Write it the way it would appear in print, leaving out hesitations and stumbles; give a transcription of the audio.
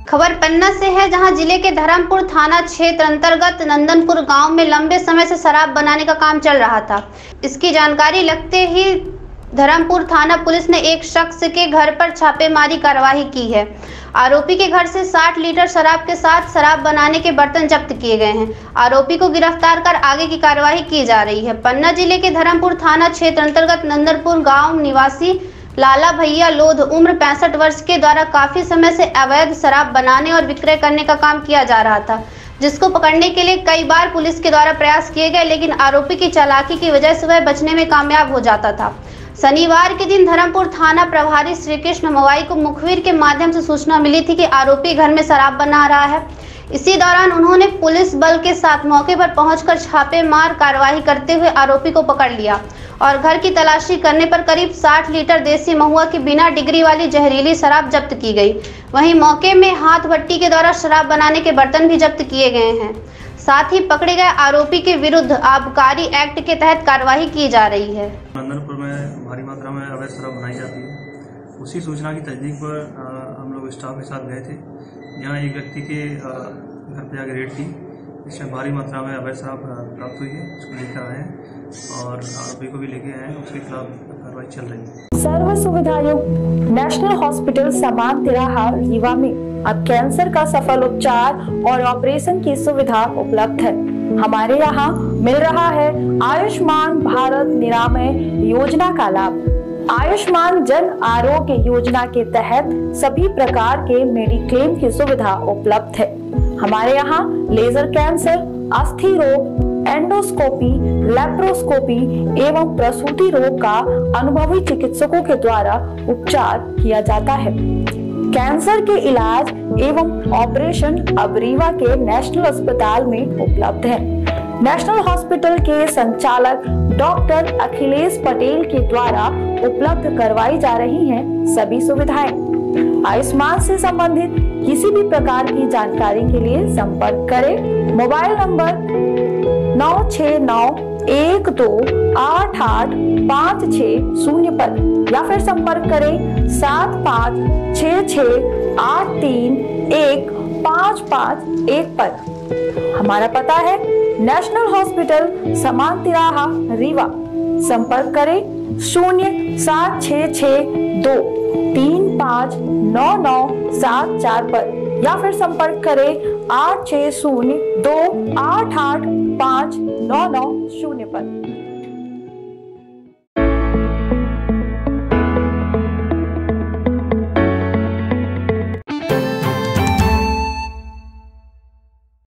खबर पन्ना से है, जहां जिले के धर्मपुर थाना क्षेत्र अंतर्गत नंदनपुर गांव में लंबे समय से शराब बनाने का काम चल रहा था। इसकी जानकारी लगते ही धर्मपुर थाना पुलिस ने एक शख्स के घर पर छापेमारी कार्रवाई की है। आरोपी के घर से 60 लीटर शराब के साथ शराब बनाने के बर्तन जब्त किए गए हैं। आरोपी को गिरफ्तार कर आगे की कार्रवाई की जा रही है। पन्ना जिले के धर्मपुर थाना क्षेत्र अंतर्गत नंदनपुर गाँव निवासी लाला भैया लोध उम्र 65 वर्ष के द्वारा काफी समय से अवैध शराब बनाने और विक्रय करने का काम किया जा रहा था, जिसको पकड़ने के लिए कई बार पुलिस के द्वारा प्रयास किए गए, लेकिन आरोपी की चालाकी की वजह से वह बचने में कामयाब हो जाता था। शनिवार के दिन धर्मपुर थाना प्रभारी श्री कृष्ण मवाई को मुखबिर के माध्यम से सूचना मिली थी कि आरोपी घर में शराब बना रहा है। इसी दौरान उन्होंने पुलिस बल के साथ मौके पर पहुंचकर छापेमार कार्रवाई करते हुए आरोपी को पकड़ लिया और घर की तलाशी करने पर करीब 60 लीटर देसी महुआ की बिना डिग्री वाली जहरीली शराब जब्त की गई। वहीं मौके में हाथ भट्टी के द्वारा शराब बनाने के बर्तन भी जब्त किए गए हैं। साथ ही पकड़े गए आरोपी के विरुद्ध आबकारी एक्ट के तहत कार्रवाई की जा रही है। नंदनपुर में भारी मात्रा में अवैध शराब बनाई जाती है। उसी सूचना की तस्दीक पर हम लोग स्टाफ के साथ गए थे। यहाँ एक व्यक्ति के घर पे जाकर रेड की, इसमें भारी मात्रा में अवैध शराब प्राप्त हुई है। उसको लेकर आए हैं और आरोपी को भी लेके आए हैं। उसके खिलाफ कार्रवाई चल रही है। सर्व सुविधायुक्त नेशनल हॉस्पिटल समान तिराहा रीवा में अब कैंसर का सफल उपचार और ऑपरेशन की सुविधा उपलब्ध है। हमारे यहाँ मिल रहा है आयुष्मान भारत निरामय योजना का लाभ। आयुष्मान जन आरोग्य योजना के तहत सभी प्रकार के मेडिक्लेम की सुविधा उपलब्ध है। हमारे यहाँ लेजर कैंसर, अस्थि रोग, एंडोस्कोपी, लेप्रोस्कोपी एवं प्रसूति रोग का अनुभवी चिकित्सकों के द्वारा उपचार किया जाता है। कैंसर के इलाज एवं ऑपरेशन अब रीवा के नेशनल अस्पताल में उपलब्ध है। नेशनल हॉस्पिटल के संचालक डॉक्टर अखिलेश पटेल के द्वारा उपलब्ध करवाई जा रही हैं सभी सुविधाएं। आयुष्मान से संबंधित किसी भी प्रकार की जानकारी के लिए संपर्क करें मोबाइल नंबर 9691288560 पर या फिर संपर्क करें 7566831551 पर। हमारा पता है नेशनल हॉस्पिटल समान तिराहा रीवा। संपर्क करें 07662359974 पर या फिर संपर्क करें 8602885990 पर।